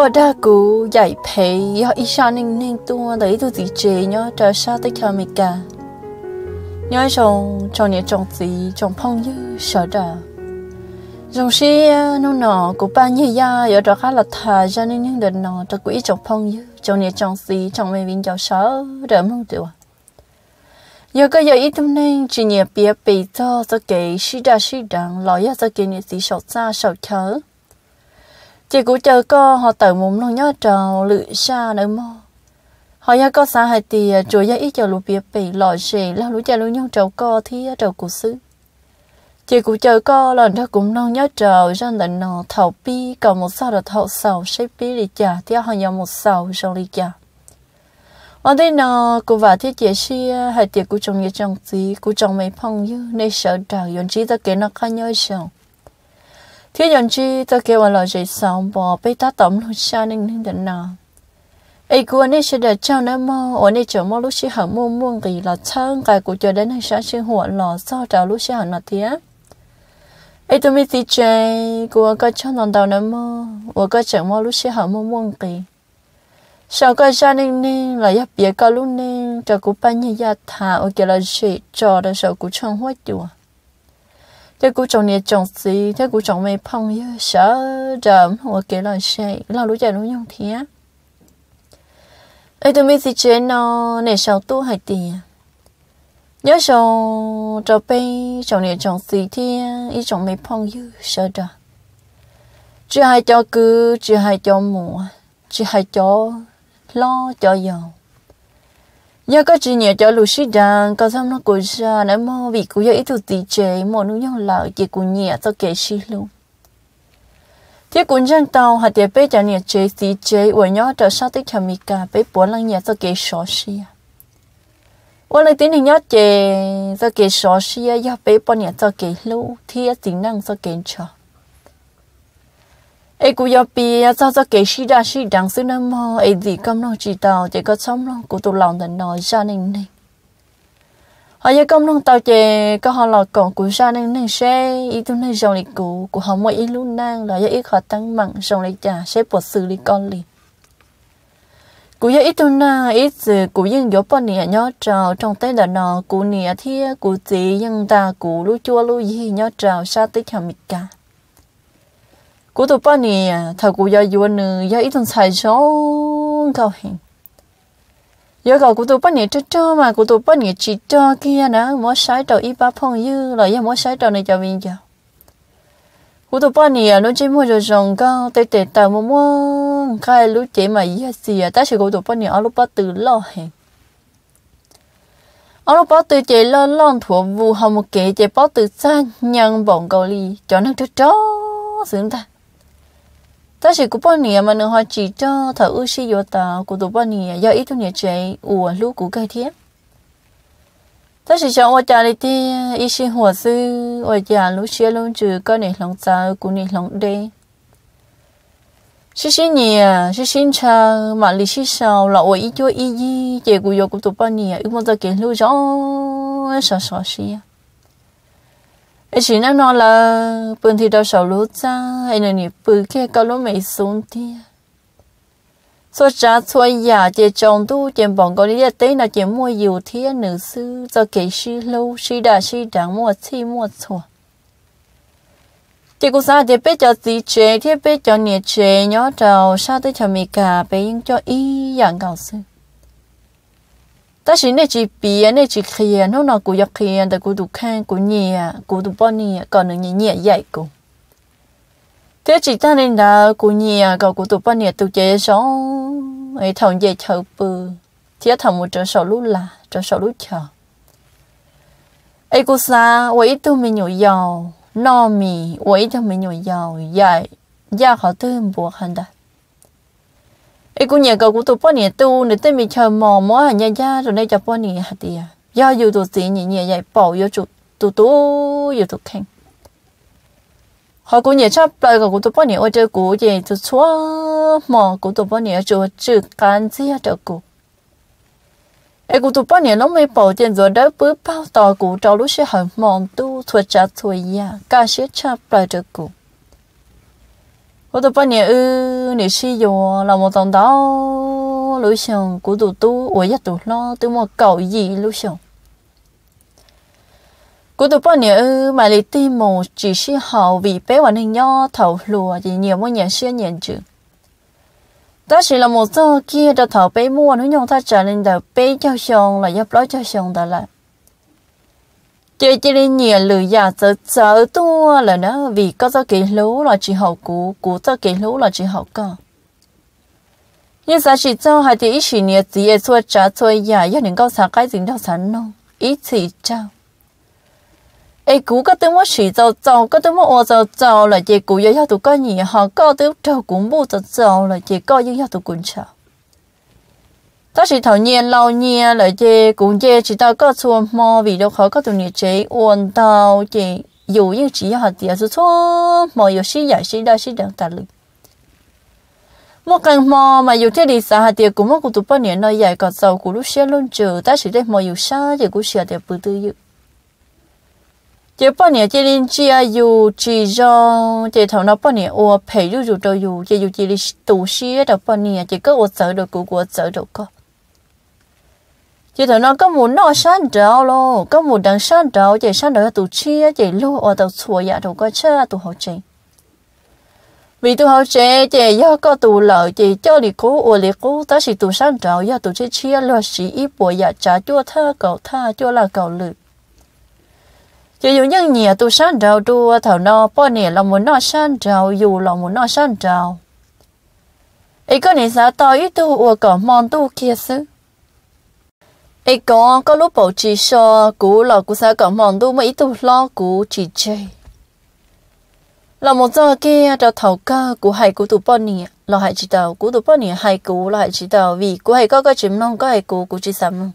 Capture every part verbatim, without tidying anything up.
cho đa cú dạy phải họ ít sao nên nên tua đấy tôi gì chế nhớ trở sao tới cho mình cả nhớ trong trong nhà trong gì trong phong như sợ đà trong khi nó nọ của ba như ya ở đó khá là thà cho nên những đợt nọ cho quỹ trong phong như trong nhà trong gì trong mấy viên cháu sợ đỡ không được giờ cái giờ ít hôm nay chỉ nhà bia bì cho cho cái sĩ đa sĩ đẳng lo ya cho cái nhà sĩ sầu xa sầu chớ chỉ cũng chờ co họ tự muốn nó nhớ trò lựa xa nữa mà họ ya có xa hai tì rồi ya ít cho lũ bia bì lò xì là lũ cha lũ nhau trâu co thì trâu của xứ chỉ cũng chờ co lần đó cũng nó nhớ trò ra lần nó thầu pi còn một sao là thầu sầu xếp pi đi chả thì họ nhớ một sầu xong đi chả ở đây nó cũng vào thiết chế xia hai tiệc cũng trồng như trồng gì cũng trồng mấy phong như nên sợ trào yon chỉ ta kể nó khai nhớ sao thế yon chỉ ta kêu là lời sống bỏ bê ta tóm luôn xa nên nên đợt nào ấy của nên sẽ đợi cho nó mò ở đây chỗ mò lúc xí hở mua mua gì là thang cái của chờ đến hay sáng sinh hoạt lò sao trào lúc xí hở nó thế ấy tôi mới đi chơi của cái cho non đầu nó mò của cái chỗ mò lúc xí hở mua mua gì sau cái gia đình nên là giúp việc cả luôn nên cho cô ba nhà gia thà ở cái là gì cho để sau cô chồng hóa chùa thế cô chồng này chồng gì thế cô chồng mấy phong như sợ đầm ở cái là gì là lúc chạy lúc nhung thế ấy tôi mới đi chơi nó này sau tu hay tiền nhớ sau cho bây chồng này chồng gì thì ý chồng mấy phong như sợ đầm chỉ hai cho cứ chỉ hai cho mùa chỉ hai cho lo cho giàu giờ có chuyện nhiều cho lũ sĩ đàn có xong nó cũng ra nếu mà vì cũng ít được tí chế một núi nhau lại chỉ cũng nhẹ cho kẻ sĩ luôn thế cũng chẳng tao hạt tiền bé cho nhẹ chế tí chế ở nhỏ trở sát tích cho mình cả bé bốn lần nhẹ cho kẻ sỏ xia ở lại tính thì nhớ chế cho kẻ sỏ xia giờ bé bốn nhẹ cho kẻ lũ thì tính năng cho kẻ cho ấy cũng giờ bia sao cho cái sĩ đa sĩ đẳng xứ nam mò ấy gì công nó chỉ tàu chỉ có sống lo của tụi lòng thành nói gia đình này họ giờ công nó tàu chỉ có họ là còn của gia đình này sẽ ý tụi này dòng lịch cũ của họ mỗi ít luôn năng là giờ ít họ tăng mặn dòng lịch trả sẽ bớt xử lý con liền của giờ ít tụi na ít giờ của dân gió bọn nè nhớ trào trong tay đợt nọ của nè thì của gì dân ta của lúa chua lúa gì nhớ trào sát tới hàng mít cả cú tụi bạn nè thằng cú giờ vừa nữa giờ ít thằng xài số cao hình giờ cậu cú tụi bạn nè cho cho mà cú tụi bạn nè chỉ cho kia nữa mỗi sái đầu ít ba phong dư rồi giờ mỗi sái đầu này cho mình cho cú tụi bạn nè nó chỉ mua rồi rồng cao tê tê tàu mua mua cái lúa chỉ mà gì gì à ta chỉ cú tụi bạn nè ở lúc bắt từ lo hình ở lúc bắt từ chỉ lo lon thua vu hồng một kệ chỉ bắt từ xa nhang bỏng cầu ly cho nó cho cho xứng ta ta chỉ có bao nhiêu mà nữa họ chỉ cho thợ ưu sĩ vô tàu của tụi bao nhiêu do ít thôi nhiêu chơi ủa lú của cái thiếp ta chỉ cho ở nhà đi ít sinh hoạt sư ở nhà lú xia luôn trừ cái này lòng sao của này lòng đây xí xí nhiều xí xí cha mà lý xí sao là ở ít cho ít gì chỉ của vô của tụi bao nhiêu ít một giờ kiến lú rõ sợ sợ xí ấy chỉ nói nó là bữa thì đào sầu lúa ra ấy là nhỉ bữa kia cao lúa mấy xuống thì số trả xuôi giả chỉ trồng tu chỉ bọn con đi tới là chỉ mua nhiều thì nữ sư cho cái xí lâu xí đà xí đắng mua xí mua chua chỉ có sao thì biết cho gì chế thì biết cho nhiệt chế nhớ trào sao tới cho mình cả bé những cho ý dạng cao sư ta chỉ nên chỉ bia nên chỉ kia nó nó cũng giặc kiaแต่กูดูข้างกูnhẹกูดูป้อนnhẹ còn nữa nhẹ nhẹ dạyกูthế chỉ ta nên làกูnhẹ cònกูดูป้อนnhẹ tu chế số ấy thằng dạy chờ bự thế thằng một chỗ sầu lú là chỗ sầu lú chờ ấyกูxa vậy tu mình nhồi dầu no mì vậy tu mình nhồi dầu dạy gia họ tư buộc hành đó ấy cũng nhà cậu cũng tụi bọn nhẹ tu để tên mình chờ mò mò hàng nhà gia rồi đây cho bọn nhẹ hạt tiền do dù tụi gì nhẹ nhẹ vậy bỏ vô tụi tụi tụi vô tụi khen họ cũng nhẹ chấp lại cậu cũng tụi bọn nhẹ ở chơi cũ gì tụi xóa mò cũng tụi bọn nhẹ chơi chơi can gì ở cũ ấy cũng tụi bọn nhẹ nó mới bỏ tiền rồi đó bước bao tàu cũ trâu lúc sẽ hỏi mòn tu thuật trả thuật ya cả sẽ chấp lại chơi cũ cô tụi bọn nhẹ ư nè xí vô là một tầng đó lối xong của tụi tu ủa ya tụi lo tụi một cầu gì lối xong của tụi bọn nè mà lấy tim một chỉ xí hậu vì bé hoàn hình nho thầu lùa thì nhiều mỗi nhà xí nhận chữ ta chỉ là một số kia đã thầu bé mua nó nhông ta trả lên đầu bé cho xong là giúp lối cho xong ta lại chơi chơi lên nhiều lười già sợ sợ tua là nó vì có do cái lú là chỉ hậu cũ cũ do cái lú là chỉ hậu cơ nhưng sao chỉ cho hai thì ít chỉ nhiều gì xua trả xua già do những câu sáng cái gì đó sáng non ít gì trao ấy cũ có tiếng mất chỉ giàu giàu có tiếng mất ô giàu giàu là chỉ cũ do tụi con nhỉ họ có tiếng trâu cũng bu giàu giàu là chỉ có những tụi con chào ta chỉ thảo nhiên lâu nhiên là chỉ cũng chỉ chỉ tao có xua mò vì đâu khó có tụi nhỉ chế ôn tao chỉ dù như chỉ hạt tiền số số mò yêu xí giải xí đa xí đằng ta lực một căn mò mà yêu thế đi xa hạt tiền cũng mất của tụi bao nhiêu nơi dài còn giàu của lúc xưa luôn chờ ta chỉ để mò yêu xa thì cũng xưa để bự tư yêu chỉ bao nhiêu chỉ linh chia yêu chỉ do chỉ thằng nó bao nhiêu ô phải yêu yêu đâu yêu chỉ yêu chỉ đi tù xí đâu bao nhiêu chỉ có ô sợ được của của sợ được có chỉ thằng nó có muốn nó sáng trào lo có muốn đằng sáng trào chỉ sáng trào tụ chia chỉ lo ở đầu xua ya đâu có chơi tụ học chơi vì tụ học chơi chỉ do có tụ lợi chỉ cho đi cố ở đi cố ta chỉ tụ sáng trào ya tụ chơi chia lo chỉ ít bộ ya trả cho tha cầu tha cho là cầu lự chỉ dùng những nhẹ tụ sáng trào đua thằng nó bao nhiêu là muốn nó sáng trào dù là muốn nó sáng trào ấy có này sao tao ít tụ ở cả mòn tụ kia xứ ấy có có lúc bảo chỉ so cũ là cũ sao cả mòn tu mấy tu lo cũ chỉ chơi là một giờ kia đã thầu ca cũ hay cũ tụ bao nhiêu là hay chỉ tàu cũ tụ bao nhiêu hay cũ là hay chỉ tàu vì cũ hay có cái chuyện non có hay cũ cũ chỉ sắm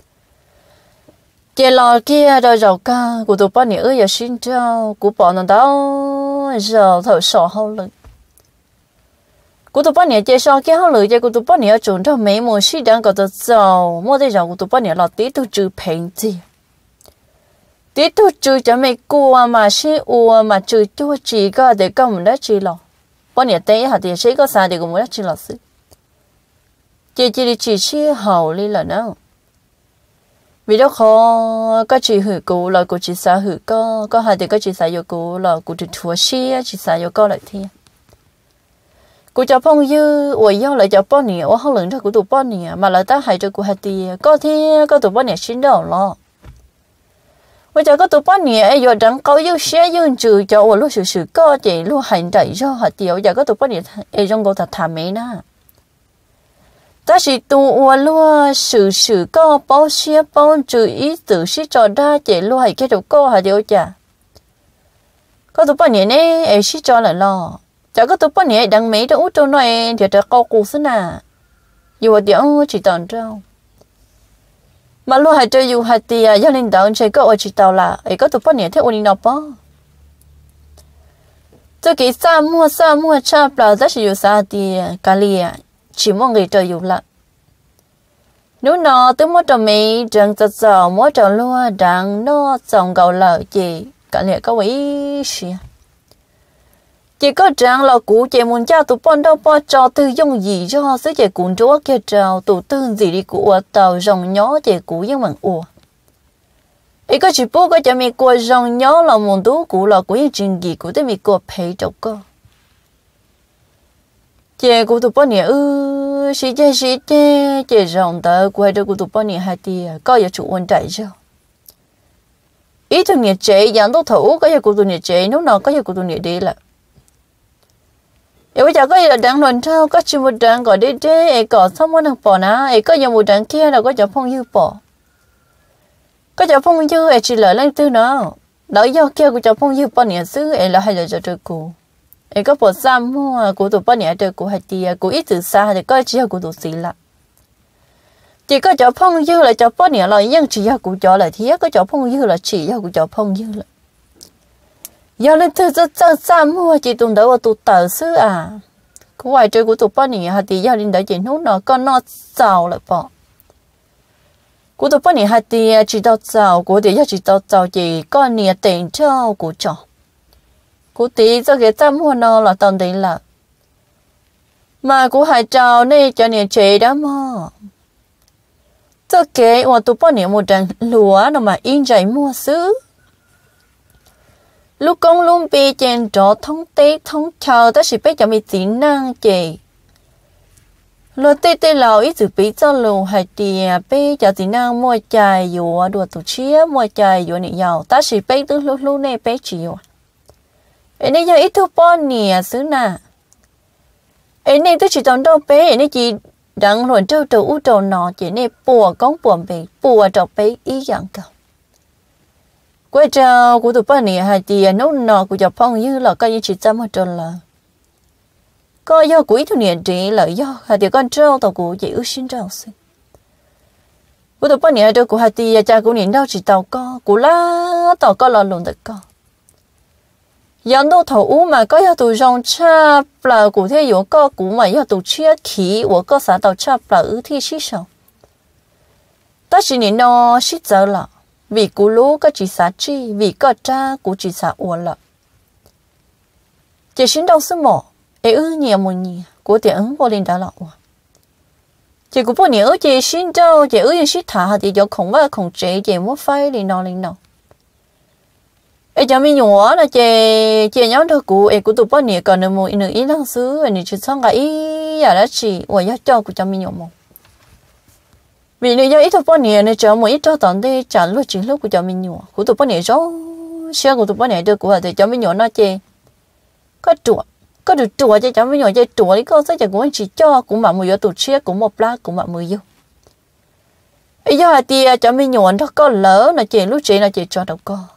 chỉ là kia đã giàu ca cũ tụ bao nhiêu ở giờ xin trao cũ bỏ nó đó giờ thầu sọ hậu lực cú tụi bạn nhớ chơi sao kia họ lười chơi cú tụi bạn nhớ chuẩn cho mấy mùa xí đang có được giàu mua đây giàu cú tụi bạn nhớ là tí tu trừ phèn gì tí tu trừ cho mấy cua mà xí ua mà trừ cho chỉ có để có một đất chỉ lọ bạn nhớ té hạt thì xí có sao để có một đất chỉ lọ xí chơi chỉ đi chỉ xí hậu đi là nào vì đó khó có chỉ hử cú là cú chỉ sao hử có có hạt thì có chỉ sao vô cú là cú chỉ thua xí chỉ sao vô có lại thi cô cho phong dư ủa do lại cho bao nhiêu không lượng cho của tụi bao nhiêu mà lại ta hay cho của hạt tiền có thì có tụi bao nhiêu xin đâu lo bây giờ có tụi bao nhiêu ấy giờ đang câu dư xe dư trừ cho ủa lúc sự sự có chỉ lúc hành đại cho hạt tiền giờ có tụi bao nhiêu ấy trong cô thật thảm mấy na ta chỉ tụi ủa lúc sự sự có bao xe bao trừ ý tự sĩ cho ra chỉ lúc hay cái đầu có hạt tiền chả có tụi bao nhiêu này ấy sĩ cho lại lo chả có tụi bọn nhẹ đằng mấy đứa út trâu này thì đã câu cú xí nà dù ở điểm chỉ tòn trâu mà lúc hai trâu dù hai tia gia đình đàn chơi có ở chỉ tàu là ấy có tụi bọn nhẹ theo ôn nào bó tôi kỹ xa mua xa mua cha là rất nhiều xa tia cả lia chỉ mong người trâu dù là nếu nó tôi muốn trâu mấy chẳng giật giò muốn trâu lúa đang nó trồng gạo lợ chị cả lia có ý gì chỉ có rằng là cụ chỉ muốn cha tụi bọn đâu bao cho tư dùng gì cho xứ chỉ cuốn chúa kia trào tụi tư gì đi của tàu rồng nhó chỉ cụ những bằng ủa ấy có chỉ bố có cho mình của rồng nhó là muốn tú cụ là của những chuyện gì của tới mình của phải chọc cơ chỉ của tụi bọn này ư xí chế xí chế chỉ rồng tờ quay được của tụi bọn này hai tia có giờ chủ quan chạy chưa ý tụi này chế dạng tốt thủ có giờ của tụi này chế nếu nào có giờ của tụi này đi là bây giờ có gì là đang luận trao có chỉ một đang gọi đi đi ấy có xong muốn được bỏ ná ấy có nhiều một đang kia là có cho phong dư bỏ có cho phong dư ấy chỉ lợi lên tư nó đó do kia của cho phong dư bỏ nhẹ xứ ấy là hay là cho tôi cụ ấy có bỏ xăm mua của tụi bỏ nhẹ tôi cụ hay tia cụ ít từ xa thì có chỉ của tụi xí là chỉ có cho phong dư là cho bỏ nhẹ là nhưng chỉ do cụ cho là thế có cho phong dư là chỉ do cụ cho phong dư là giờ lên thứ rất rất xa mua chỉ tụi đó tụi tờ xứ à có vài chơi của tụi bao nhiêu hạt thì giờ lên đó chỉ nút nó con nó giàu lại bỏ của tụi bao nhiêu hạt thì chỉ tao giàu của thì giờ chỉ tao giàu chỉ con nhiều tiền cho của trò của tí cho cái trăm mua nó là tao đấy là mà cũng hay trao này cho nên chế đó mà cho kế và tụ bao nhiêu một trận lúa nó mà in dày mua xứ lúc con luôn bị chèn trọ thông tế thông chờ ta chỉ biết cho mình tính năng chế lúa tê tê lào ít từ bị cho lù hay tiề bé cho tính năng mua chài dùa đùa tụ chia mua chài dùa này giàu ta chỉ biết từ lúc lúc này bé chịu ấy này giờ ít thu bao nhiêu xứ nè ấy này tôi chỉ tao đâu bé ấy này chỉ đặng luận trâu trâu u trâu nọ chỉ này bùa con bùa bé bùa trâu bé ý dạng cả quay trâu của tụi bạn này hay thì nấu nọ của chồng phong như là coi như chỉ chăm một trâu là coi do quỹ thu niệm trị lợi do hay thì con trâu tàu của chị ước xin trâu xin của tụi bạn này trâu của hay thì cha của niệm đâu chỉ tàu co của lá tàu co là luận được co dân đâu thầu mà có要tụ rong cha là cụ thể有个股嘛要tụ chia khí我个啥到cha là ư thi xí sao ta chỉ nên nó xí giờ là vì cụ lú có chỉ xả chi vì có cha cụ chỉ xả ủa là chỉ xin đâu số một ấy ư nhiều một nhiều của tiền ứng vô linh đã lọ chỉ cụ bao nhiêu chỉ xin đâu chỉ ư xí thả thì do không và không chế chỉ muốn phai thì nó linh đâu ấy cho mình nhỏ là chè chè nhóm thôi cụ ấy cụ tụi bao nhiêu còn một nửa ít lăng xứ ấy chỉ xong cái ý giờ đó chỉ ở nhà cho cụ cho mình nhỏ một vì nếu giờ ít tụi bao nhiêu này cho một ít cho tận đây trả lúc chỉ lúc cụ cho mình nhỏ cụ tụi bao nhiêu cho xe cụ tụi bao nhiêu được cụ thì cho mình nhỏ nó chè có chuột có được chuột cho cho mình nhỏ chè chuột đi có sẽ cũng chỉ cho cũng mà mười tụi xe cũng một lá cũng mà mười vô ấy giờ thì cho mình nhỏ nó có lỡ là chè lúc chè là chè cho đâu có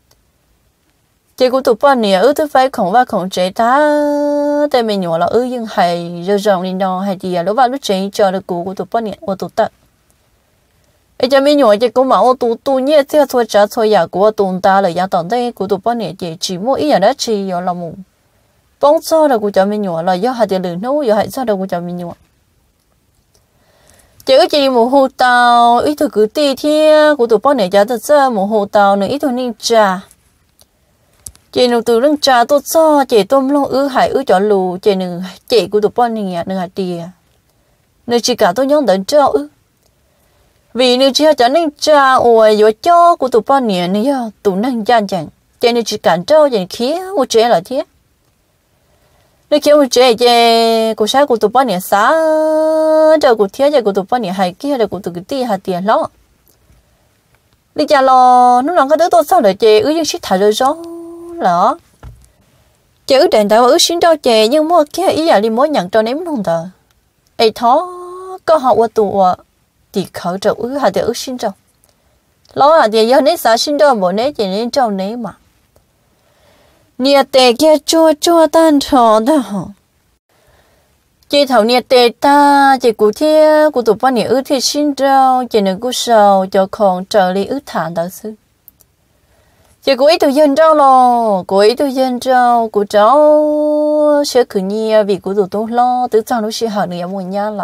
chị cũng tụt bao nhiêu ư thứ phải không và không chế ta tại mình nhỏ là ư nhưng hay rồi rộng đi nó hay thì lúc vào lúc chế cho được cụ của tụt bao nhiêu của tụt tận ấy cho mình nhỏ chị cũng bảo tụt tụt nhẹ theo thôi trả thôi giả của tụt ta là giả tận đây của tụt bao nhiêu chị chỉ mua ít là chỉ giờ là mù bông cho được của cho mình nhỏ là do hai tiền lương nấu giờ hai sao được của cho mình nhỏ chị ư chị mù hồ tàu ít thứ cứ tì thiê của tụt bao nhiêu giá thật ra mù hồ tàu nữa ít thứ ninh trà chị nụ từ rừng trà tốt cho chị tôm lông ư hải ư cho lù chị nụ chị của tụi bọn này nụ hạt tìa nụ chỉ cả tôi nhớ đến trao ư vì nụ chỉ cho nên trà ôi vô cho của tụi bọn này nụ giờ tụi năng gian chẳng chị nụ chỉ cả trao chị khía một trẻ là thế nụ khía một trẻ chị của sáng của tụi bọn này xá cho của thế cho của tụi bọn này hay kia là của tụi cái tìa hạt tìa lo đi chả lo nó làm cái đứa tôi sao để chị ư nhưng xích thải rồi gió lỡ chữ đèn tạo ước xin đâu chè nhưng mua cái ý là đi mỗi nhận cho ném luôn tờ ấy thó có học qua tù thì khởi trợ ước hay thì ước xin đâu lo là thì giờ nấy xã xin đâu bộ nấy chỉ nên trâu nấy mà nia tè kia chua chua tan trò đó chị thầu nia tè ta chị cụ thia cụ tụ bao nhiêu ước thì xin đâu chị đừng có sầu cho còn trợ lý ước thản đó xứ chị cô ấy tôi dân trâu lo cô ấy tôi dân trâu cô cháu sẽ cứ nhia vì cô tụi tôi lo từ sau nó sẽ hở nữa một nhà là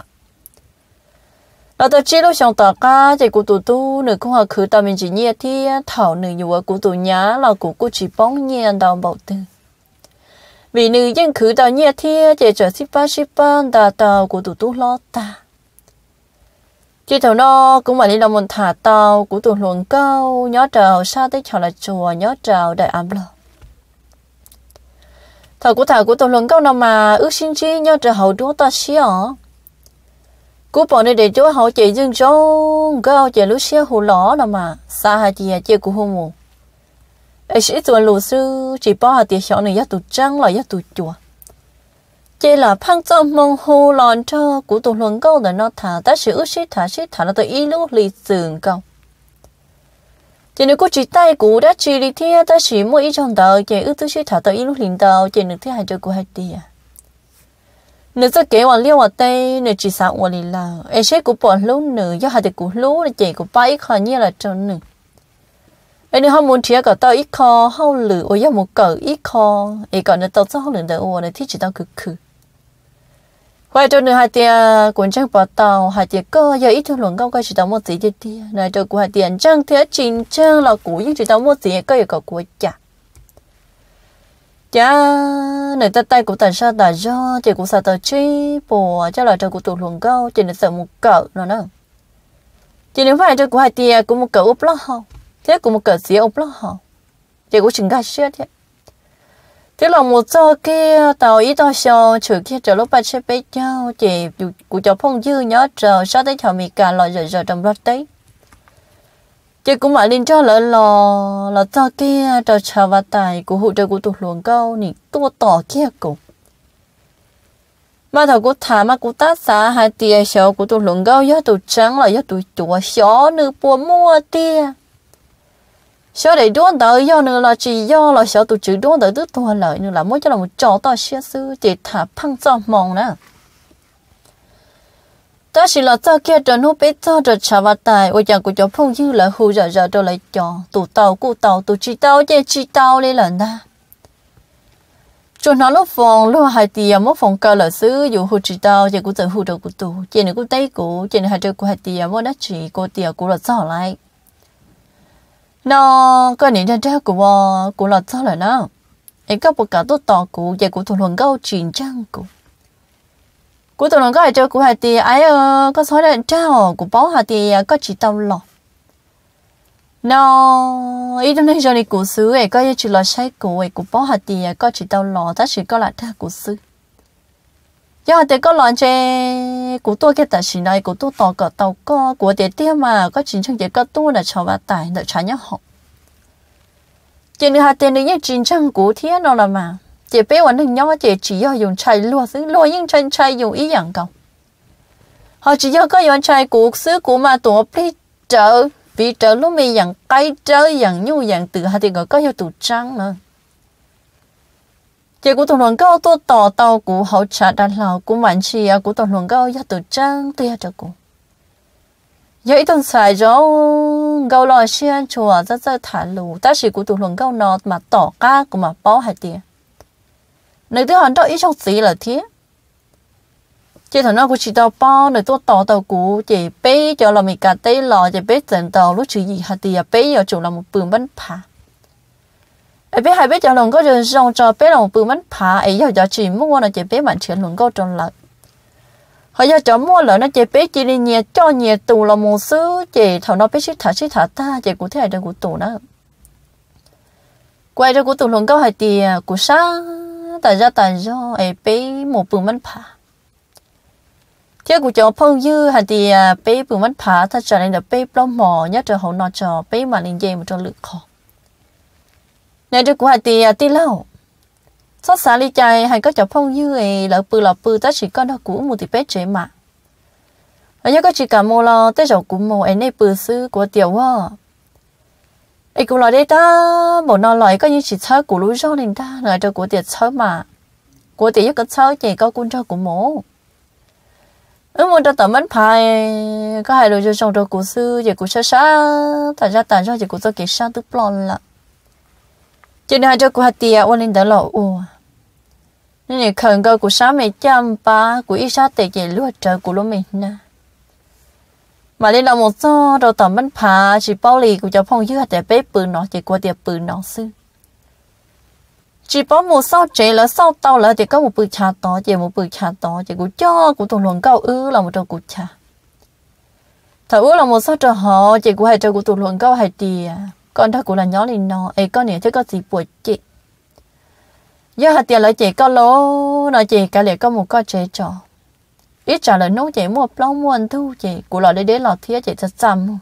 là tôi chỉ lúc xong tất cả chị cô tụi tôi nữa cũng họ cứ tao mình chỉ nhia thì thảo nữa nhiều ở cô tụi nhà là cô cô chỉ bóng nhia đào bảo tư vì nữ dân cứ tao nhia thì chị trở ship ba ship ba đào tao cô tụi tôi lo ta chị thầu nó cũng mà đi làm một thả tàu của tụi luồng cao nhớ trào xa tới chào là chùa nhớ trào đại ám lo thầu của thảo của tụi luồng cao nào mà ước xin chi nhớ trào hậu chúa ta xí ở của bọn này để chúa hậu chị dương trâu cao chị lúc xía hồ ló nào mà xa hai chị chị của hôn mù ấy sĩ tuần lù sư chỉ bao hạt tiền xóa này giá tụi trăng là giá tụi chùa chỉ là phăng cho mong hồ lòn cho của tụi luận câu để nó thả ta sẽ ước xích thả xích thả nó tới ý lúc lì sườn câu chỉ nếu có chỉ tay của đã chỉ đi theo ta chỉ mỗi ý trong đầu chỉ ước tôi xích thả tới ý lúc liền đầu chỉ được thứ hai cho của hai tia nếu sẽ kể vào liêu ở đây nếu chỉ sao ở lì là ấy sẽ của bọn lú nữ do hai của lú là chỉ của ba ít khó như là trong nữ ấy nếu không muốn chia cả tao ít khó hao lử ở do một cỡ ít khó ấy còn nếu tao sao hao lử được ở này thì chỉ tao cực cực quay cho nữa hai tia cuốn trang bảo tàu hai tia cơ giờ ít thương luận cao cái chỉ tao một gì tia này cho của hai tiền trang thế chính trang là cũ nhưng chỉ tao một gì cơ có của chả chả người ta tay của ta sao ta do chị cũng sao ta chi bùa cho là cho của tụ luồng câu chị này sợ một cỡ nữa nữa chị nếu phải cho của hai tia cũng một cỡ ốp lót không thế cũng một cỡ xía ốp lót không chị cũng chừng gạt xếp thế thế là một giờ kia tàu ít tao sao chửi kia trở lúc ba xe bé nhau chị của cháu phong dư nhớ chờ sao tới chào mì cả lò giờ giờ trong lót đấy chị cũng mà lên cho lỡ lò là cho kia chờ chờ và tài của hỗ trợ của tụt luồng câu nị tua tỏ kia cũng mà thầu của thả mà của ta xả hai tia xấu của tụt luồng câu do tụt trắng là do tụt chùa xó nữ bùa mua tia xó để đuôn tới do nữ là chỉ do là xó tụt chữ đuôn tới tức thua lợi nữa là mỗi cho là một trò to xía sư chị thả phăng cho mong nè ta chỉ là cho kia trở nó bé cho trở trả vào tài ôi chàng của cháu phong dư là hù giờ giờ tôi lại cho tụ tàu cụ tàu tụ chi tàu chê chi tàu lên lần ta cho nó lúc phòng lúc hai tiền mất phòng cơ là xứ dù hù chi tàu chê cũng tự hù được của tụ chê này cũng tay của chê này hai trời của hai tiền mất đất chỉ của tiền của là sao lại nó cái này ra ra của của là sao lại nó ấy các bộ cả tốt tàu của chê của thuần thuần câu chuyển trang của của tụi nó có ai chơi của hai tì ai ơ có số điện trao của báo hai tì có chỉ tao lọ nó ý trong đây giờ này của xứ ấy có chỉ là sai của ấy của báo hai tì có chỉ tao lọ ta chỉ có là ta của xứ giờ thì có lọ chơi của tôi cái tài xỉ này của tôi tao có tao có của tiền tiêu mà có chính trong cái có tôi là cho bà tài đợi trả nhá họ chỉ là hai tiền này như chính trong của thiên nó là mà chị bé vẫn đừng nhớ chị chỉ do dùng chai lúa xứ lúa nhưng chai chai dùng ý dạng cầu họ chỉ do có dùng chai của xứ của mà tụi bị trở bị trở lúc mình dạng cây trở dạng nhu dạng từ hai thì gọi có hiệu tụ trắng nữa chị của tụi nó có tôi tỏ tàu của họ trả đặt lò của bạn chị của tụi nó có hiệu tụ trắng tia cho cô vậy tuần xài gió gạo lò xiên chùa rất rất thả lù ta chỉ của tụi nó có nó mà tỏ cá của mà bao hai tia nơi thứ hắn đó ít trong gì là thế chị thằng nó cũng chỉ tao bao nơi tôi tỏ tàu cũ chị bé cho là mình cả tay lò chị bé dẫn tàu lúc chữ gì hả thì bé giờ chủ là một bướm bắn phá ấy bé hai bé cho lòng có rồi xong cho bé là một bướm bắn phá ấy giờ cho chị mua là chị bé bạn chuyện lòng có tròn lại họ giờ cho mua lại nó chị bé chỉ đi nhiệt cho nhiệt tù là một xứ chị thằng nó bé xích thả xích thả ta chị cũng thấy ở của tù đó quay ra của tù lòng có hai thì của sáng tại ra tại do ấy bé một bữa mất phá, thế của cháu phong dư hay thì bé bữa mất phá thật ra nên là bé plom mò nhất là họ nói cho bé mà lên dây một trong lực khó, này được của hay thì tí lâu, xót xa đi chạy hay có cháu phong dư ấy là bự là bự ta chỉ có nó cũ một thì bé chế mà, ở nhà có chỉ cả mồ lo tới cháu cũ mồ ấy này bự sư của tiểu hoa. ấy cũng là đây ta bộ nó lại có như chỉ chơi của lúa rau nên ta người cho của tiệt chơi mà của tiệt có chơi chỉ có con trâu của mổ ở một trong tầm bánh phai có hai đôi cho trong trâu của sư chỉ của sa sa thành ra thành ra chỉ của tôi kể sang tức plon là chỉ hai cho của hạt tiệt ôn lên đỡ lọ u nên là khẩn cơ của sáng mẹ chăm ba của ít sát tiệt chỉ lúa trời của lúa mình nè mà đây là một số đầu tầm bánh phá chỉ bao lì của cháu phong dư để bếp bự nó chỉ qua tiệp bự nó sư chỉ bao một sau chế là sau tàu là thì có một bự trà to chỉ một bự trà to chỉ của cho của tụi luồng cao ư là một trâu của trà thở ư là một số trò họ chỉ của hai trâu của tụi luồng cao hai tìa con thằng của là nhỏ lên nó ấy con này chứ có gì buồn chị do hai tìa lại chỉ có lố nó chỉ cả liền có một con chế trò ít trả lời nấu chị mua plong mua ăn thu chị của lò đây đấy lò thía chị thật xăm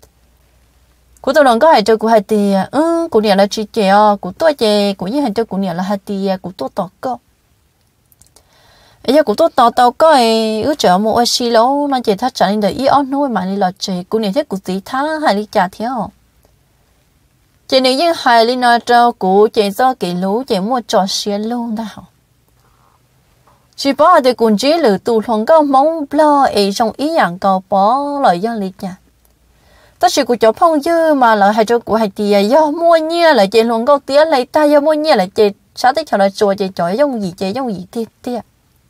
của tôi còn có hai chơi của hai tì ừ của nhà là chị chị của tôi chị của như hai chơi của nhà là hai tì của tôi tỏ co bây giờ của tôi tỏ tỏ co ấy ước chờ một xí lâu nó chị thắt trả lên đời ý on nuôi mà đi lò chị của nhà thế của tí tháng hai ly trà theo chị nếu như hai ly nó trâu của chị do cái lú chị mua trò xiên luôn đâu chỉ bỏ thì cũng chỉ là tụ thằng cao mong lo ấy trong ý dạng cao bỏ lời dân liệt nha ta chỉ của cháu phong dư mà là hai chỗ của hai tìa do mua nhia là chị luôn cao tía lấy ta do mua nhia là chị sao tới cho là chùa chị chọi giống gì chị giống gì tiệt tiệt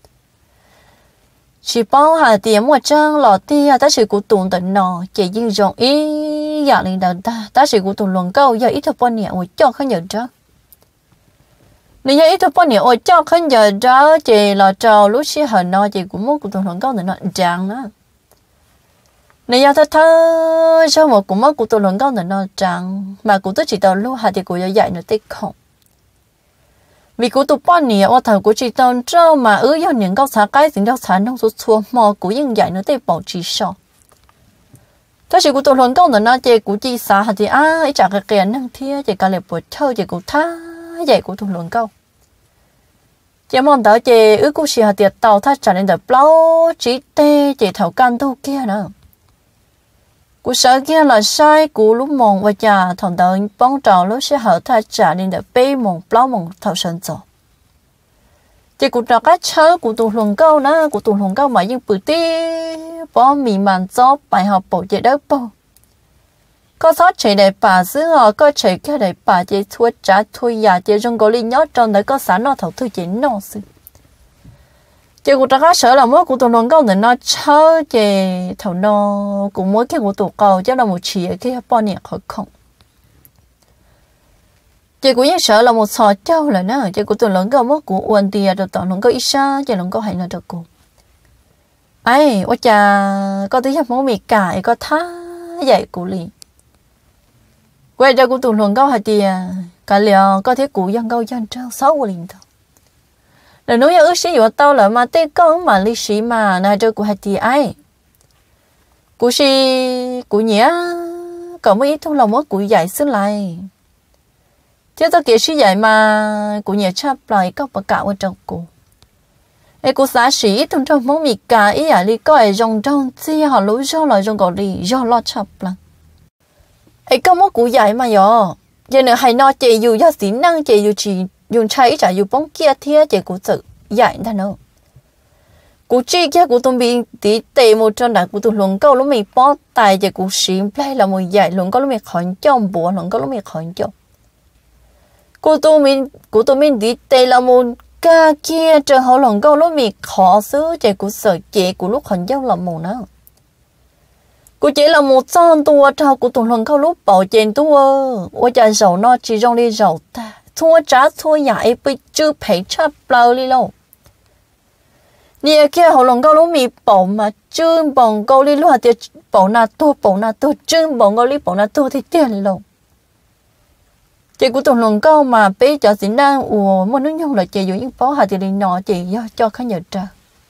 chỉ bỏ hai tìa mua trang lọ tia ta chỉ của tụi tận nọ chị dưng rộng ý dạng lên đầu ta ta chỉ của tụi luôn cao do ít thôi bao nhiêu một cho không nhận ra nếu như ít thôi bao nhiêu ôi cho khán giờ đó chị là trò lúc xí hở nó chị cũng muốn của tôi lần câu nữa nó chẳng nữa nếu như thôi thôi cho một cũng mất của tôi lần câu nữa nó chẳng mà của tôi chỉ tao lúc hạt thì của tôi dạy nó tích không vì của tôi bao nhiêu ở thằng của chị tao cho mà ứ do những câu xã cáiสิ่ง đó xã nông số xua mò của những dạy nó tích bảo trì saoถ้าสิกูตัวหลงก็เหมือนน่ะเจกูจีสาหัดที่อ้าไอจากเกลียนนั่งเที่ยเจกาเลยปวดเท่าเจกูท่าใหญ่กูตัวหลงก็เจมองต่อเจอึกูเสียหัดเดียเต่าถ้าจัดในเดือบเปล่าจีเตเจเท่ากันตู้เกี้ยนะกูsợ kia là saiกูlúc mong và già thằng đó bóng trào lúc sẽ hở thay trả nên để bê mong plau mong thầu sân rồi chỉกูđã cái chơiกูtụ hùng câu naกูtụ hùng câu mà nhưng bự tí bỏ mì màn gió bài học bộ chế đất bộ có sót chạy để bà xứ họ có chạy cái để bà chế thua trả thua nhà chế trong gói nhót trong đấy có sáng nó thầu thư chế nó xứ chỉกูđã cái sợ là mỗiกูtụ hùng câu nên nó chơi chế thầu nó cũng mỗi cáiกูtụ câu chứ là một chỉ cái bao nhiêu khó không chị cũng sợ là một sò trâu là nó chị cũng tưởng lớn câu mất của uẩn tiệt rồi tưởng lớn câu ít xa chị lớn câu hay là được cô ấy ôi cha có thứ nhất món mì cải có thá vậy cụ liền quay ra cũng tưởng lớn câu hay tiệt cả liều có thể cụ dân câu dân trâu sáu liền thôi là nói ước sĩ của tao là mà tên câu mà lịch sĩ mà này cho cụ hay tiệt ấy cụ si cụ nhớ cậu mới ít thông lòng mất cụ dạy xứ lại chứ tôi kể suy vậy mà cụ nhà chắp lại có bà cạo ở trong cụ ấy cụ xã sĩ trong trong món mì cà ý à đi coi rong trong chi họ lối do lại trong gọi đi do lo chắp là ấy có món cụ dạy mà giờ giờ nữa hay nói chị dù do sĩ năng chị dù chỉ dùng cháy trả dù bóng kia thia chị cụ tự dạy ta nữa cụ chi kia cụ tụi mình tí tệ một trong đại cụ tụi luận câu lúc mình bó tài chị cụ sĩ play là một dạy luận câu lúc mình khỏi trong bùa luận câu lúc mình khỏi trong cô tôi mình cô tôi mình đi tây là một ca kia chờ họ lòng câu lúc mình khó xứ chạy của sở chế của lúc còn giao làm một nữa cô chỉ là một son tua trao của tụi lòng câu lúc bảo chèn tua ôi cha giàu nó chỉ trong đi giàu ta thua trả thua giải bị chưa phải chấp bao đi lâu nè kia họ lòng câu lúc mình bảo mà chưa bằng câu đi luôn thì bảo na tua bảo na tua chưa bằng câu đi bảo na tua thì tiền lâu chị của tụi lòng câu mà bé cho xin đang ủa mà nó nhung là chị dùng những pháo hạt thì đi nọ chị do cho khá nhờ trời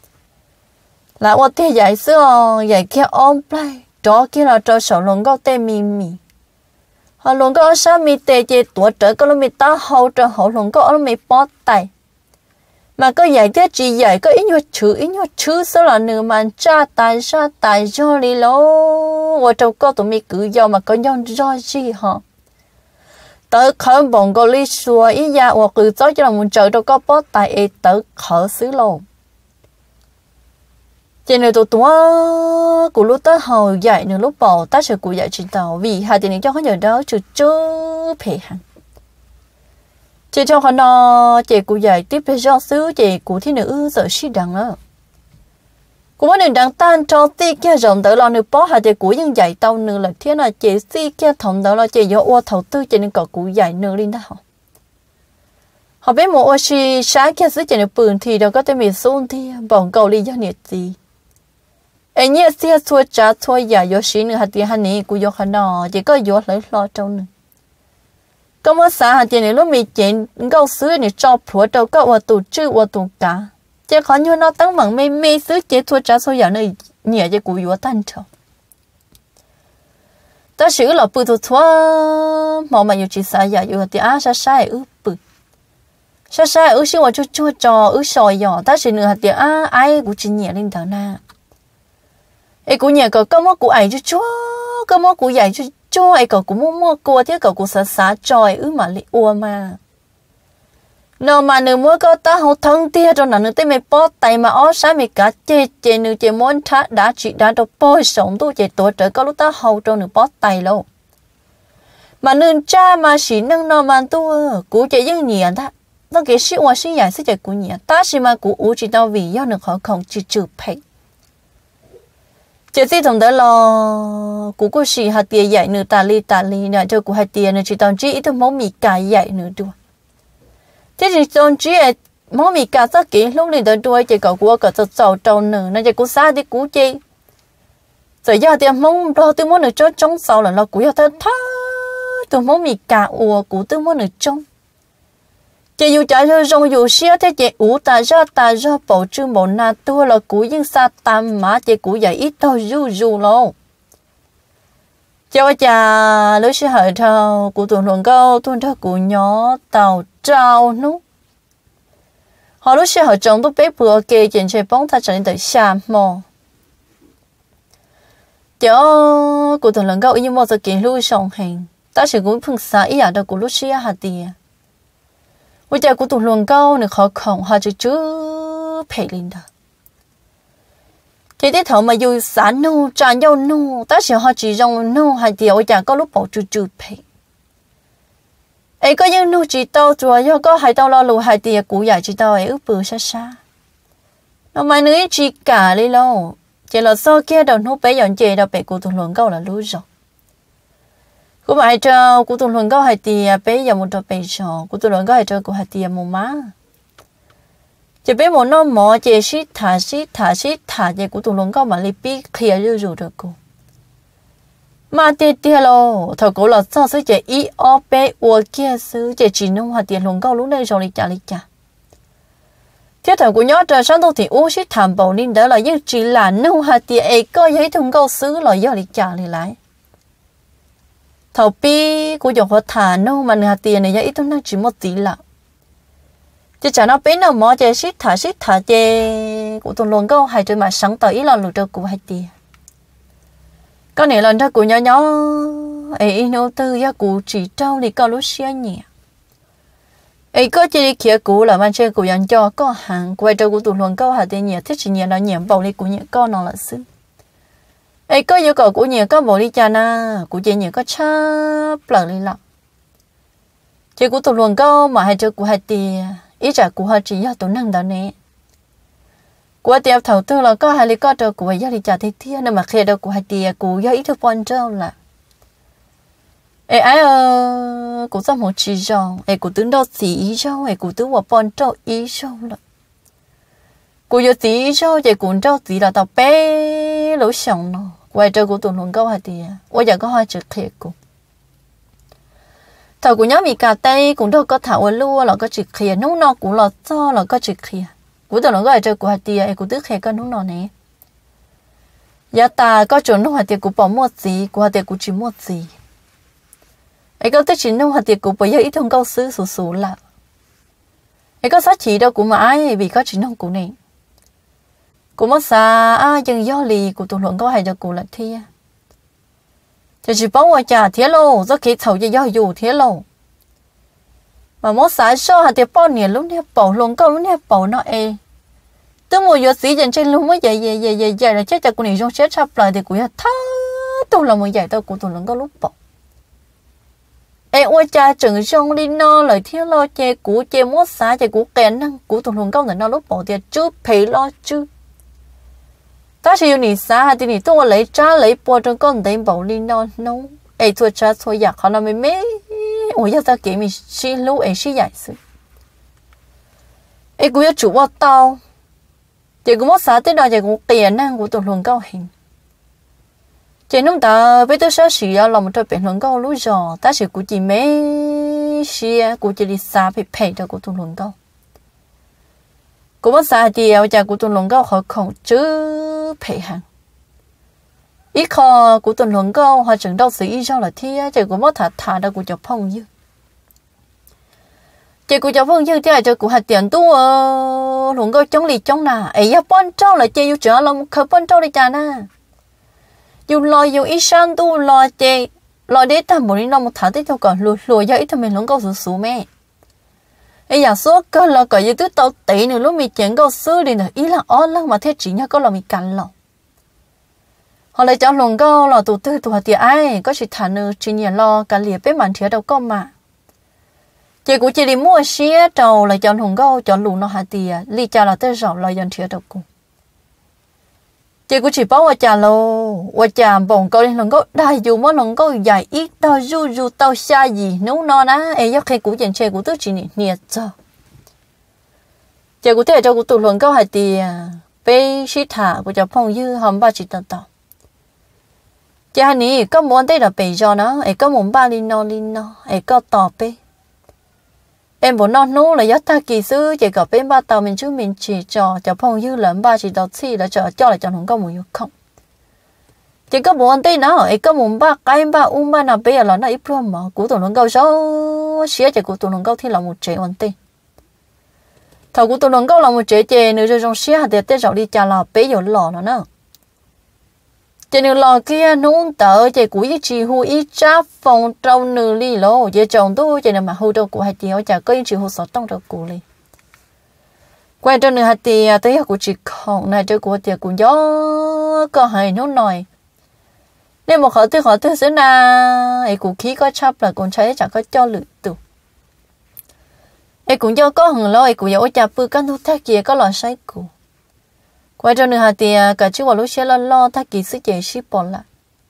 là ô thế dạy xưa dạy kia ôm play đó kia là cho sầu lòng câu tê mì mì họ lòng câu sao mì tê chị tuổi trở có lúc mì ta hậu trở hậu lòng câu lúc mì bó tay mà có dạy thế chị dạy có ít nhột chữ ít nhột chữ sao là nửa màn cha tài cha tài do đi lố ở trong câu tụi mì cứ do mà có nhau do gì hả tới khởi bọn cô lý xua ý ra hoặc cứ cho cho là muốn chờ đâu có bó tài ấy tới khởi xứ lô trên này tụi tụi của lúc tới hầu dạy nữa lúc bỏ ta sẽ cụ dạy trên tàu vì hai tiền cho có nhờ đó chứ chứ phê hẳn chỉ cho họ nó chị cụ dạy tiếp về do xứ chị cụ thi nữ giờ xí đằng đó cũng có nên đang tan cho ti kia rộng tới lo nữ bó hai chị cụ nhưng dạy tao nữ là thế là chị si kia thòng đó là chị do ô thầu tư chị nên có cụ dạy nữ lên đó họ họ biết một ô xí sáng kia xứ chị nữ bừng thì đâu có thể bị xôn thì bọn cầu lý do nhiệt gì ấy nhớ xe xua trả xua giả do xí nữ hạt tiền hạt này cụ do khả nọ chỉ có do lấy lo trong nữ có một xã hạt tiền này lúc mình chuyện câu xứ này cho phủa đâu có ô tù chữ ô tù cả chỉ có như nó tăng bằng mê mê xứ chế thua trả số giờ này nhẹ cho cụ yếu tan trâu ta sử là bự thua thua mà mà nhiều chỉ xài giờ yếu thì á sa sa ư bự sa sa ư xíu chua chua trò ư sòi giò ta sử nữa thì á ai cũng chỉ nhẹ lên thở na ấy cũng nhẹ có có mốt cụ ấy cho chua có mốt cụ dạy cho chua ấy có cũng mua mua cua thế có cụ sa sa tròi ư mà lị ua mà nó mà nữ mới có ta hậu thân tia cho nó nữ tới mày bó tay mà ó sáng mày cả chê chê nữ chê muốn thắt đã chỉ đã được bôi sống tu chê tuổi trở có lúc ta hậu cho nữ bó tay lâu mà nữ cha mà chỉ nâng nó mà tu cú chê dân nhẹ ta nó cái sĩ hoa sĩ giải sĩ chê cú nhẹ ta chỉ mà cú ú chỉ tao vì do nữ khó không chỉ trừ phê chê sĩ thông tới lo cú có sĩ hạt tia dạy nữ tà li tà li nè cho cú hạt tia nữ chỉ tao chỉ ít máu mì cài dạy nữ đùa thế thì trong chỉ món mì cá rất kỹ lúc này tới đuôi chỉ có của có rất giàu trâu nở nên chỉ có xa đi cú chi rồi giờ thì mong lo tôi muốn được cho trong sau là lo cú giờ thật thà tôi món mì cá ua cú tôi muốn được trong chỉ dù trả cho rong dù xía thế chỉ ủ ta ra ta ra bảo chứ bảo na tôi là cú nhưng xa tam má chỉ cú vậy ít thôi dù dù lo cho cha lúc xưa hỏi thao cú tuần luận câu tuần thao cú nhỏ tàu trao nú họ lúc xưa hỏi chồng tôi bé vừa kê chuyện chơi bóng ta trở nên tới xa mò cho cú tuần luận câu như một sự kiện lưu sòng hình ta chỉ cũng phương xa ý ở đâu cú lúc xưa hạt tiền bây giờ cú tuần luận câu này khó khổng họ chỉ chứ phải lên đó thì thế thầu mà dù sáng nô trả nhau nô ta sẽ họ chỉ dùng nô hay điều chả có lúc bỏ chú chú phải ấy có những nô chỉ tao rồi do có hai tao lo lù hai tia cũ dài chỉ tao ấy ướp bự xa xa nó mà nữa chỉ cả đi lâu chỉ là sau kia đầu nô bé dọn chè đầu bé cụ tuần luận câu là lú rồi cụ mà hai trâu cụ tuần luận câu hai tia bé dọn một trâu bé rồi cụ tuần luận câu hai trâu cụ hai tia một má chỉ biết một nó mò chỉ xí thả xí thả xí thả chỉ của tụi nó có mà lấy bí kia rồi rồi được cô mà tiền tiền lo thằng cô là sao sẽ chỉ i o p u kia sư chỉ chỉ nông hạt tiền lồng cao lúc này rồi lấy trả lấy trả thế thằng cô nhớ trời sáng đâu thì u xí thảm bảo nên đó là những chỉ là nông hạt tiền ấy có giấy thông cao sư là do lấy trả lấy lại thằng bí cô dùng họ thả nông mà hạt tiền này ít nó chỉ một tỷ là chỉ chả nó bên nào mò chỉ xít thả xít thả chỉ của tuần luận câu hay chơi mà sáng tới ý là lụt được của hai tiền có này lần đó của nhỏ nhỏ ấy nô tư ya của chỉ trâu thì có lúc xia nhẹ ấy có chỉ kia của là ban chơi của dàn cho có hàng quay trâu của tuần luận câu hai tiền nhẹ thích chỉ nhẹ là nhẹ bầu đi của nhẹ con nó là xứ ấy có yêu cầu của nhẹ có bầu đi cha na của chị nhẹ có chắp lợn đi lọ chỉ của tuần luận câu mà hay chơi của hai tiền ý trả của họ chỉ do tụi năng đó nè của tiệp thầu tư là có hai lý có trâu của gia đình trả thế thiên nên mà khi đâu của hai tiệp của do ít được quan trâu là ê ai ơ của sao một chỉ rong ê của tướng đâu xí ý rong ê của tướng của quan trâu ý rong là của do xí ý rong vậy của trâu xí là tao bé lối sống nó quay trâu của tụi luôn câu hai tiệp ôi giờ có hai chữ thiệt của thầu của nhóm mì cà tây cũng đâu có thảo ở lúa là có chữ khía nấu nọ cũng là cho là có chữ khía của tụi nó gọi chơi của hạt tiề của tứ khía có nấu nọ này giá ta có chỗ nấu hạt tiề của bỏ một gì của hạt tiề của chỉ một gì ấy có tới chỉ nấu hạt tiề của bây giờ ít thông cao sư số số là ấy có sát chỉ đâu của mà ai vì có chỉ nấu của này của mất xa ai chừng do lì của tụi nó có hay cho của là thi thì chỉ bảoว่าจ่าเทียโลจะคิดเขาจะย่ออยู่เทียโลmà mỗi sáng sau hạt tiệp bao nhiêu lúc này bảo lồng câu lúc này bảo nó e tôi mua giờ xí dần trên lúc mới dậy dậy dậy dậy dậy là chết chặt của này trong chết sắp lại thì của nhà thá tôi là một dậy tôi của tôi lồng câu lúc bảo e ôi cha chừng trong đi no lời thiếu lo che của che mỗi sáng che của kén năng của tôi lồng câu là nó lúc bảo thì chứ phải lo chứ ta chỉ nhìn xa thì nhìn tôi lấy cha lấy bò trong con đấy bảo đi no nấu ấy thua cha thua giặc họ làm mấy mấy ôi giờ ta kể mình xí lú ấy xí dạy sự ấy cũng chủ vào tao chỉ cũng mất xa tới đó chỉ cũng tiền năng của tụi luồng cao hình chỉ nông ta với tôi sẽ xí lòng một trò biển luồng cao lú giò ta chỉ cũng chỉ mấy xí cũng chỉ đi xa phải phải cho của tụi luồng cao cũng mất xa thì ở nhà của tụi luồng cao họ không chứ phải hàng ít khó của tuần luận câu họ chẳng đâu xử ý sao là thi á chỉ có mất thả thả đâu của cháu phong dư chỉ của cháu phong dư thì là cho của hạt tiền tu ờ luận câu chống lì chống nà ấy ya bon trâu là chơi yêu trở lòng khởi bon trâu đi chả na yêu lo yêu ít sang tu lo chơi lo để tạm một đi nó một thả tới theo cả lùi lùi ra ít thôi mình luận câu sủ sủ mẹ ấy giờ số cơ là cả yêu tứ tao tỷ nữa lúc mình chén câu xưa đi nữa ý là ó lăng mà thế chỉ nhá có là mình cắn lòng họ lại cho luồng câu là tụ tư tụ hạt tiệt ai có chỉ thả nữ chỉ nhẹ lo cả liệt bếp màn thiệt đâu có mà chị cũng chỉ đi mua xía trầu lại cho luồng câu cho luồng nó hạt tiệt li cha là tới rau lại dần thiệt đâu cũng chị cũng chỉ bảoว่าจ่าโลว่าจ่าบ่งcâu lên luồng câu đại dù mà luồng câu dài ít tao du du tao xa gì nấu no ná ấy giấc khi cũng dần chơi cũng tức chỉ nhẹ nhẹ cho giờ cụ thể cho cụ tụ luận câu hai tiền bé sĩ thả của cho phong dư hòm ba chỉ tao tao giờ hai ní có muốn đây là bé cho nó ấy có muốn ba linh non linh non ấy có tỏ bé em muốn non nô là giấc ta kỳ sư chỉ có bên ba tàu mình chứ mình chỉ cho cho phong dư lớn ba chỉ tao xí là cho cho lại cho không có một yêu không chỉ có muốn đây nó ấy có muốn ba cái ba um ba nào bé là nó ít luôn mà cụ tụ luận câu số xía chỉ cụ tụ luận câu thì là một trẻ ổn định thầu cụ tụ luận câu là một trẻ trẻ nữa rồi trong xía hạt để tết đi trả là bé giờ lò nó nữa chỉ nếu lò kia nung tờ chỉ cụ chỉ hu ít chắp phòng trong nửa ly lô chỉ chồng tôi chỉ là mà hu đâu cụ hai tiêu chả có chỉ hu sáu tông đâu cụ đi quay trong nửa hạt tiêu tới cụ chỉ không này cho cụ tiêu cụ gió có hay nó nổi nên một khẩu tư khẩu tư xứ na ấy cụ khí có chắp là cũng thấy chả có cho lự tụ ấy cũng do có hằng lo ấy cũng có chả bự căn thu thác kia có lò say cụ quay cho nửa hạt tiền cả chú vào lúc xe lo lo thác kỳ xứ chế ship bỏ lại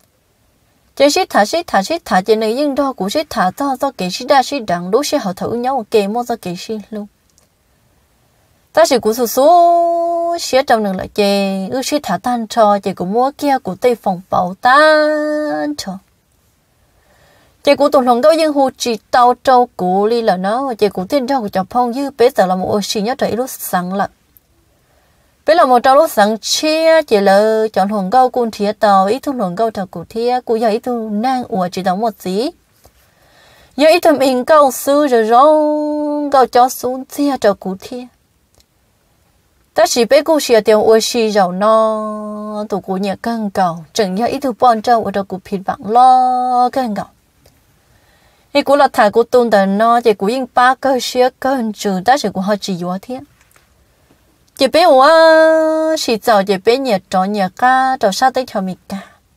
chế ship thả ship thả ship thả chế nơi nhưng đó cũng ship thả to do kế ship đa ship đằng lúc xe họ thử nhau kề mua do kế ship luôn ta chỉ cũng số số xe trong nửa lại chế ước ship thả tan cho chế cũng mua kia của tây phòng bảo tan cho chế cũng tổng lòng đâu nhưng hồ chỉ tàu trâu cũ đi là nó chế cũng thiên trâu của chồng phong như bây giờ là một ô xì nhớ trời lúc sáng lận bây là một trâu lúc sáng chia chế là chọn hồn câu côn thía tàu ít thu hồn câu trâu cụ thía cụ giờ ít thu năng ủa chỉ đóng một gì giờ ít thu mình câu sư rồi rong câu cho xuống chia trâu cụ thía ta chỉ biết cụ xìa tiêu ủa xì giàu no tụ cụ nhẹ căng cầu chẳng nhớ ít thu bọn trâu ở trâu cụ phiền vắng lo căng cầu thì cụ là thải cụ tôn tờ nó chỉ cụ yên ba cơ xía cơ trừ ta chỉ cụ họ chỉ vô thế chỉ biết ủa chỉ giàu chỉ biết nhiệt trò nhiệt ca trò sát tới cho mình cả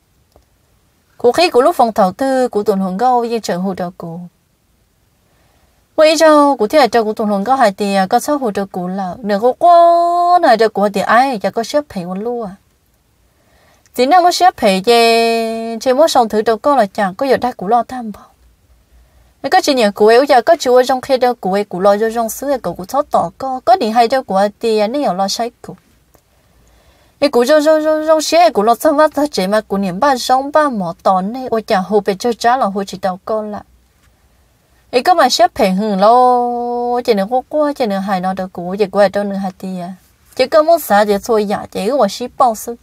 cụ khi cụ lúc phòng thầu tư cụ tuần hồn câu yên trở hồ cho cụ bây giờ cụ thế cho cụ tuần hồn câu hai tiền có sáu hồ cho cụ là nửa có quá này cho cụ thì ai cho có xếp phèn luôn à chỉ năng nó xếp phèn về chỉ muốn xong thử cho cô là chẳng có giờ đã cụ lo tham bảo mấy cái chuyện nhà của ấy giờ có chú trong khi đâu của ấy của lo cho trong xứ ấy của của thoát tỏ có có gì hay cho của tiền này ở lo sai của ấy của cho cho cho trong xe của lo xong vắt ra chỉ mà của niệm ba sống ba mỏ tòn này ôi chả hồ bị chơi trả là hồ chỉ đầu con lại ấy có mà xếp phèn hừng lo chỉ nữa có qua chỉ nữa hay nó đâu của chỉ qua đâu nữa hay tiền chỉ có muốn xả chỉ thôi giả chỉ có ship bao sức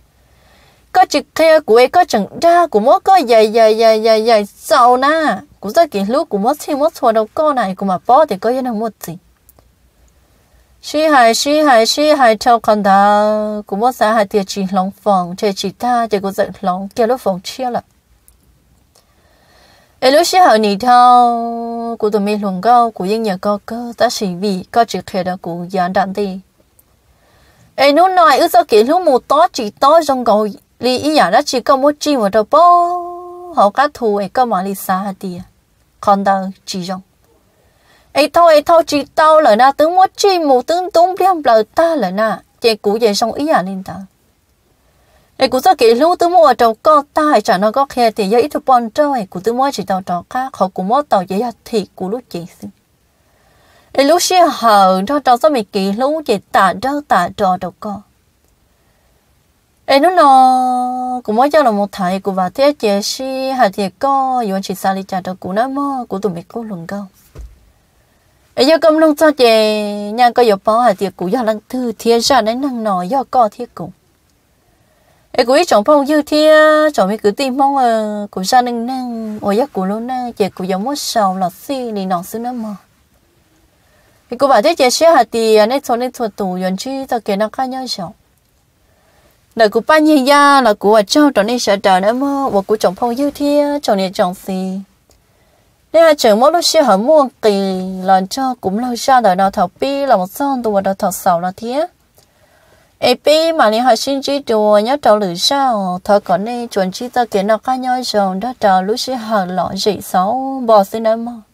có chỉ kia của ấy có chẳng ra của mỗi có dài dài dài dài dài giàu na của rất kỳ lúc của mỗi khi mỗi thua đâu con này của mà bỏ thì có gì nào một gì xí hài xí hài xí hài theo con ta của mỗi xã hài tiệt chỉ lòng phòng chơi chỉ ta chỉ có giận lòng kia lúc phòng chia là ấy lúc xí hài nhị theo của tụi mình luồng cao của những nhà cao cơ ta chỉ vì có chỉ kia đó của giàn đạn đi ấy nó nói ước sao kỳ lúc một tó chỉ tó trong cầu lý ý giả đã chỉ có một chi một đầu bó họ cá thù ấy có mà lý xa đi còn đâu chỉ trong ấy thôi ấy thôi chỉ tao là na tướng một chi một tướng tung liêm lời ta là na chạy cũ về xong ý giả lên ta ấy cũ sao kỹ lúc tướng một đầu co ta hay chẳng nó có khe thì do ít thuộc bọn trâu ấy cũ tướng một chỉ tàu trò khác họ cũng mất tàu giấy thì cũ lúc chỉ ấy lúc xưa hờ cho tàu sao mình kỹ lúc chỉ tả đâu tả trò đầu co ấy nó nó cũng mới cho là một thầy của bà thế chế si hạt thì có yêu chỉ xa đi trả cho cụ nó mò của tụi mình có luận câu ấy giờ cầm lông cho chế nhà có yêu bảo hạt thì cụ giờ lăng thư thiên ra đến năng nọ do co thiết cụ ấy cụ ấy chọn phong dư thiên chọn mấy cứ tìm mong ờ cụ ra năng năng ôi giờ cụ luôn năng chế cụ giống một sầu là xi đi nọ xứ nó mò ấy cụ bà thế chế si hạt thì nên cho nên thuật tủ yêu chỉ cho cái nó khác nhau sao đời của ba nhị gia là của cháu trở nên sợ trời nữa mà và của chồng phong dư thia chồng này chồng gì nên là chồng mỗi lúc xưa họ mua kỳ là cho cũng lâu xa đời nào thầu pi là một son tụi đầu thầu sầu là thía ê pi mà nên họ xin chỉ đùa nhớ trâu lử sao thợ còn nên chuẩn chỉ ta kiến nào khác nhau rồi đó trâu lúc xưa họ lọ dị xấu bò xin nữa mà